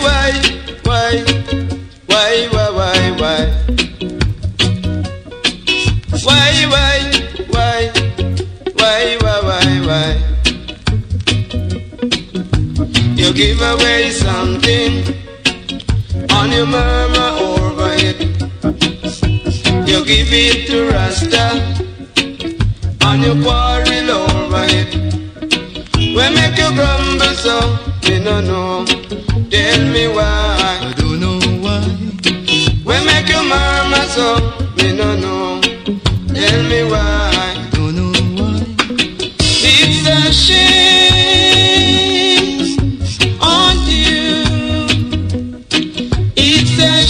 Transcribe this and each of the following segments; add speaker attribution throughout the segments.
Speaker 1: You give away something and you murmur over it. You give it to Rasta and you quarrel over it. We make you grumble so, me no know. Tell me why.
Speaker 2: I don't know why.
Speaker 1: We make you murmur so, me no know. Tell me why.
Speaker 2: I don't know why.
Speaker 1: It's a shame on you. It's a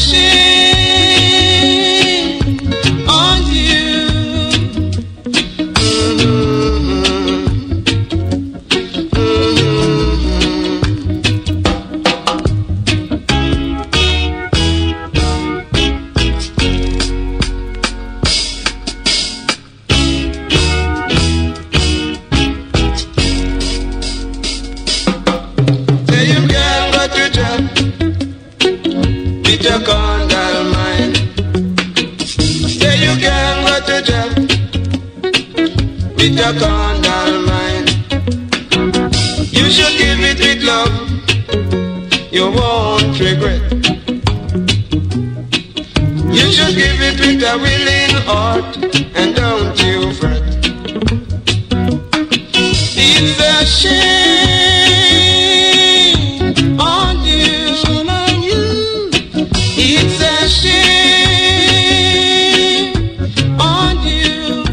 Speaker 1: shame on you. Say you can't go to jail with your condal mind. Say you can't go to jail with your condal mind. You should give it with love, you won't regret. You should give it with a willing heart, and don't you fret. It's a shame on you, it's a shame on you.